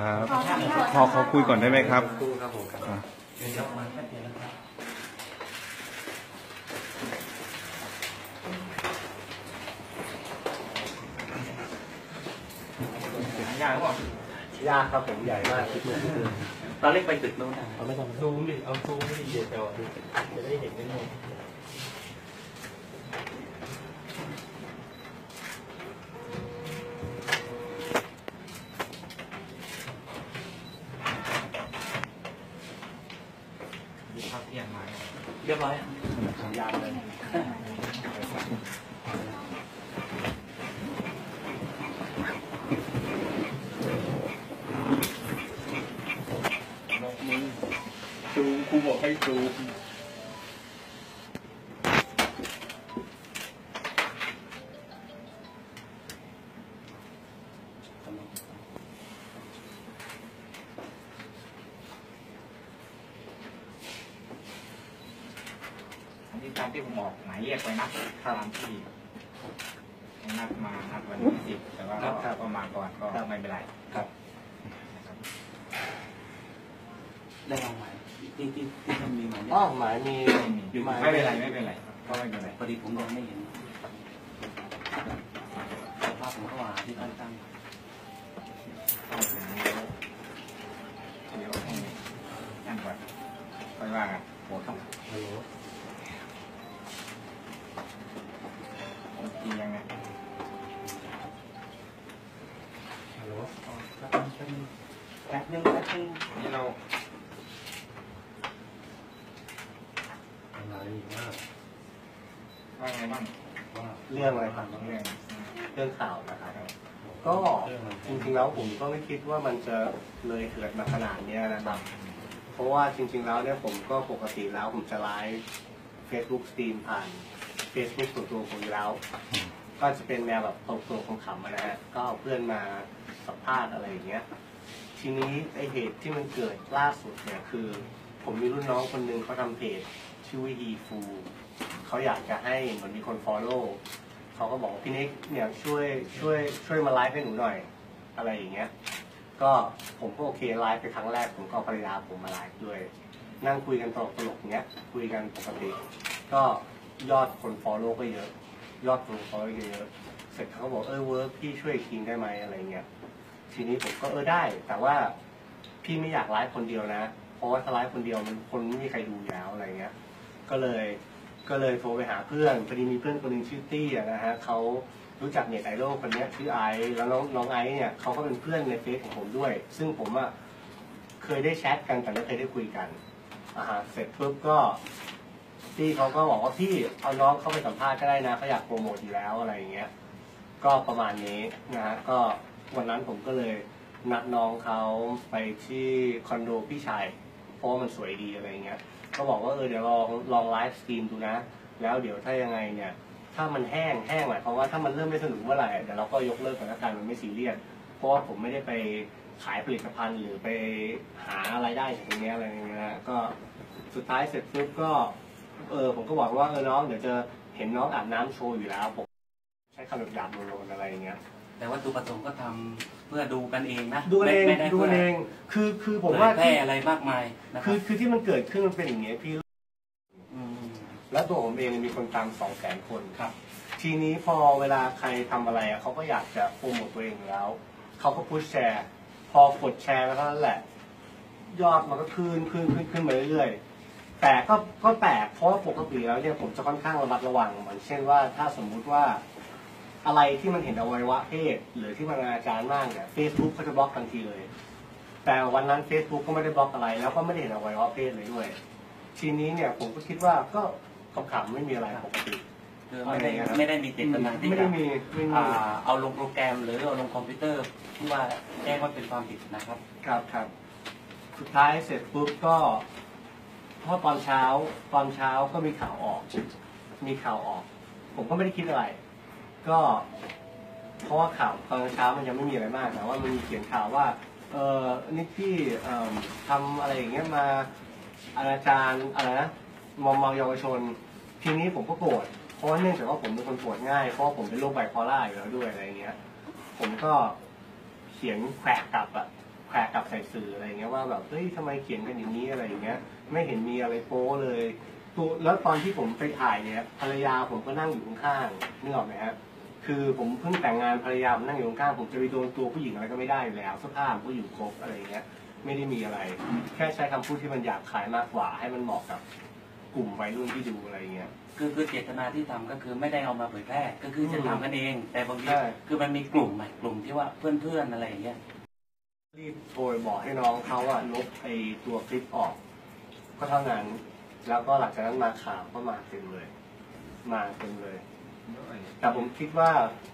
ครับขอคุยก่อนได้ไหมครับครับผมครับเดี๋ยวมาแป๊บเดียวนะครับยากป่ะยากครับผมใหญ่มากตอนเล็กไปตึกโน้นเอาไม่ต้องซูมดิเอาซูมไม่ดีเดี๋ยวจะได้เห็นกันหมดข้าวเที่ยงมาเรียบร้อยยากเลยซูมครูบอกให้ซูมที่ตามที่ผมบอกหมายเรียกไว้นะตามที่นัดมานัดวันที่10แต่ว่าก็มาก่อนก็ไม่เป็นไรครับได้ลองหมายที่มันมีหมายหมายมีไม่เป็นไรก็ไม่เป็นไรพอดีผมยังไม่เห็นสภาพผมก็ว่าที่ตั้งเดี๋ยวให้นั่งก่อนค่อยว่ากันโหครับฮัลโหลตียังไงฮัลโหลแป๊บนึงนี่เราอะไรว่าไงบ้างว่าเรื่องอะไรครับเรื่องข่าวนะครับก็จริงๆแล้วผมก็ไม่คิดว่ามันจะเลยเถิดมาขนาดนี้นะครับเพราะว่าจริงๆแล้วเนี่ยผมก็ปกติแล้วผมจะไลฟ์ Facebook สตรีมผ่าน Facebook ส่วนตัวผมอยู่แล้วก็จะเป็นแนวแบบตรงๆขำๆนะฮะก็เอาเพื่อนมาสัมภาษณ์อะไรอย่างเงี้ยทีนี้ไอเหตุที่มันเกิดล่าสุดเนี่ยคือผมมีรุ่นน้องคนนึงเขาทำเพจชื่อว่าฮีฟูเขาอยากจะให้เหมือนมีคน follow เขาก็บอกพี่นิกเนี่ยช่วยมาไลฟ์ให้หนูหน่อยอะไรอย่างเงี้ยก็ผมก็โอเคไลฟ์ไปครั้งแรกผมก็ภรรยาผมมาไลฟ์ด้วยนั่งคุยกันตลกๆเงี้ยคุยกันปกติก็ยอดคน follow ก็เยอะยอดคน follow เยอะเสร็จเขาบอกเวิร์กพี่ช่วยทีมได้ไหมอะไรเงี้ยทีนี้ผมก็ได้แต่ว่าพี่ไม่อยากไลฟ์คนเดียวนะเพราะว่าถ้าไลฟ์คนเดียวมันคนไม่มีใครดูแล้วอะไรเงี้ยก็เลยโทรไปหาเพื่อนพอดีมีเพื่อนคนหนึ่งชื่อตี้นะฮะเขารู้จักเน็ตไอดอลคนนี้ชื่อไอแล้วน้องไอเนี่ยเขาก็เป็นเพื่อนในเฟซของผมด้วยซึ่งผมเคยได้แชทกันแต่ไม่เคยได้คุยกันเสร็จปุ๊บก็ตี้เขาก็บอกว่าพี่เอาน้องเข้าไปสัมภาษณ์ก็ได้นะเขาอยากโปรโมทอยู่แล้วอะไรอย่างเงี้ยก็ประมาณนี้นะฮะก็วันนั้นผมก็เลยนัดน้องเขาไปที่คอนโดพี่ชายเพราะว่ามันสวยดีอะไรเงี้ยก็บอกว่าเดี๋ยวลองไลฟ์สตรีมดูนะแล้วเดี๋ยวถ้ายังไงเนี่ยถ้ามันแห้งหมายความว่าถ้ามันเริ่มไม่สนุกเมื่อไหร่เดี๋ยวเราก็ยกเลิกกันแล้วกันมันไม่ซีเรียสเพราะว่าผมไม่ได้ไปขายผลิตภัณฑ์หรือไปหาอะไรได้จากตรงนี้อะไรเงี้ยก็สุดท้ายเสร็จปุ๊บก็ผมก็บอกว่าน้องเดี๋ยวจะเห็นน้องอาบน้ำโชว์อยู่แล้วผมใช้คำหยาบๆโลนๆอะไรเงี้ยแต่ว่าตัวประสงค์ก็ทำเพื่อดูกันเองนะดูเองคือผมว่าแพ้อะไรมากมายคือที่มันเกิดขึ้นมันเป็นอย่างเงี้ยพี่แล้วตัวผมเองมีคนตาม200,000 คนครับทีนี้พอเวลาใครทำอะไรเขาก็อยากจะโปรโมทตัวเองอยู่แล้วเขาก็พุชแชร์พอกดแชร์แล้วเท่านั้นแหละยอดมันก็ขึ้นมาเรื่อยๆแต่ก็แปลกเพราะว่าปกติแล้วเนี่ยผมจะค่อนข้างระมัดระวังเหมือนเช่นว่าถ้าสมมุติว่าอะไรที่มันเห็นอวัยวะเพศหรือที่มันอนาจารมากเนี่ย Facebook เขาจะบล็อกทันทีเลยแต่วันนั้น Facebook ก็ไม่ได้บล็อกอะไรแล้วก็ไม่ได้เห็นอวัยวะเพศเลยด้วยทีนี้เนี่ยผมก็คิดว่าก็ขำๆไม่มีอะไรปกติไม่ได้มีเจตนาที่จะเอาลงโปรแกรมหรือเอาลงคอมพิวเตอร์ที่ว่าแจ้งว่าเป็นความผิดนะครับครับสุดท้ายเสร็จปุ๊บก็เพราะตอนเช้าก็มีข่าวออกผมก็ไม่ได้คิดอะไรก็เพราะว่าข่าวตอนเช้ามันยังไม่มีอะไรมากแต่ว่ามันมีเขียนข่าวว่านี่พี่ทำอะไรอย่างเงี้ยมาอนาจารอะไรนะมอมเมาเยาวชนทีนี้ผมก็โกรธเพราะว่าเนื่องจากว่าผมเป็นคนโกรธง่ายเพราะว่าผมเป็นโรคไบโพล่าอยู่แล้วด้วยอะไรเงี้ยผมก็เขียนแขวะกลับใส่สื่ออะไรเงี้ยว่าแบบเฮ้ยทำไมเขียนกันอย่างนี้อะไรอย่างเงี้ยไม่เห็นมีอะไรโป๊เลยแล้วตอนที่ผมไปถ่ายเนี่ยภรรยาผมก็นั่งอยู่ข้างๆนึกออกไหมฮะคือผมเพิ่งแต่งงานภรรยาผมนั่งอยู่ข้างๆผมจะไปโดนตัวผู้หญิงอะไรก็ไม่ได้อยู่แล้วเสื้อผ้าผมก็อยู่ครบอะไรเงี้ยไม่ได้มีอะไรแค่ใช้คำพูดที่มันหยาบคายมากกว่าให้มันเหมาะกับกลุ่มวัยรุ่นที่ดูอะไรเงี้ยคือเจตนาที่ทำก็คือไม่ได้เอามาเผยแพร่ก็คือจะทำกันเองแต่บางทีคือมันมีกลุ่มที่ว่าเพื่อนอะไรอย่างเงี้ยรีบโทรบอกให้น้องเขาอะลบไอตัวคลิปออกก็เท่านั้นแล้วก็หลังจากนั้นมาข่าวก็มาเต็มเลยแต่ผมคิดว่า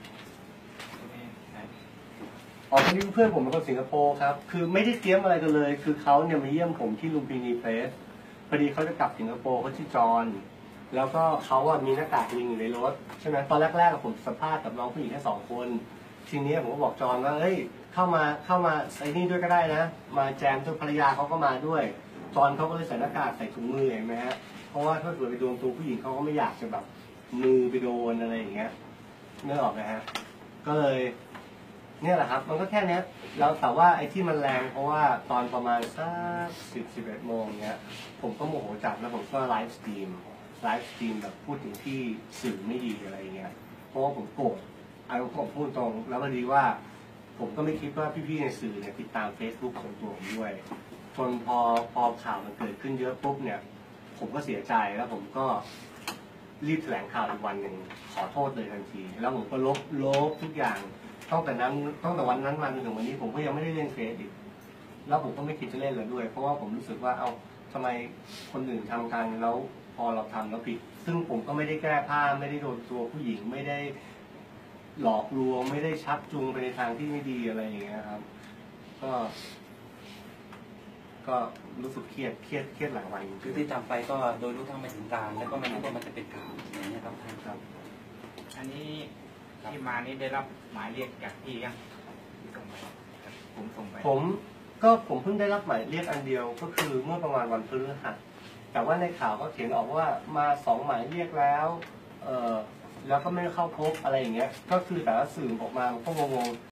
พอดีเพื่อนผมเป็นคนสิงคโปร์ครับคือไม่ได้เตรียมอะไรกันเลยคือเขาเนี่ยมาเยี่ยมผมที่ลุมพินีเพลสพอดีเขาจะกลับสิงคโปร์เขาชื่อจอห์นแล้วก็เขาอะมีหน้ากากลิงอยู่ในรถใช่ไหมตอนแรกๆผมสัมภาษณ์กับน้องผู้หญิงแค่2 คนทีนี้ผมก็บอกจอห์นว่าเฮ้ยเข้ามาไอ้นี่ด้วยก็ได้นะมาแจมตัวภรรยาเขาก็มาด้วยจอห์นเขาก็เลยใส่หน้ากากใส่ถุงมือเห็นไหมฮะเพราะว่าถ้าเกิดไปโดนตัวผู้หญิงเขาก็ไม่อยากจะแบบมือไปโดนอะไรอย่างเงี้ยนึกออกไหมฮะก็เลยเนี่ยแหละครับมันก็แค่นี้แล้วแต่ว่าไอ้ที่มันแรงเพราะว่าตอนประมาณสัก11 โมงเนี้ยผมก็โมโหจัดแล้วผมก็ไลฟ์สตรีมแบบพูดถึงที่สื่อไม่ดีอะไรเงี้ยเพราะว่าผมโกรธผมพูดตรงแล้วพอดีว่าผมก็ไม่คิดว่าพี่ๆในสื่อเนี่ยติดตาม Facebook ของตัวผมด้วยจนพอข่าวมันเกิดขึ้นเยอะปุ๊บเนี่ยผมก็เสียใจแล้วผมก็รีบแถลงข่าวอีกวันหนึ่งขอโทษเลยทันทีแล้วผมก็ลบทุกอย่างตั้งแต่วันนั้นมาจนถึงวันนี้ผมก็ยังไม่ได้เล่นเฟซอีกแล้วผมก็ไม่คิดจะเล่นแล้วด้วยเพราะว่าผมรู้สึกว่าทำไมคนอื่นทำกันแล้วพอเราทำแล้วผิดซึ่งผมก็ไม่ได้แก้ผ้าไม่ได้โดนตัวผู้หญิงไม่ได้หลอกลวงไม่ได้ชักจูงไปในทางที่ไม่ดีอะไรอย่างเงี้ยครับก็รู้สึกเครียดหลายวันคือที่ทำไปก็โดยรู้ทั้งไม่ถึงการแล้วก็ไม่รู้ว่ามันจะเป็นข่าวอย่างนี้ครับท่านครับอันนี้ที่มานี้ได้รับหมายเรียกจากพี่ยังส่งไปผมส่งไปผมเพิ่งได้รับหมายเรียกอันเดียวก็คือเมื่อประมาณวันพฤหัสแต่ว่าในข่าวก็เขียนออกว่ามา2 หมายเรียกแล้วแล้วก็ไม่เข้าพบอะไรอย่างเงี้ยก็คือแต่ละสื่อออกมาก็งง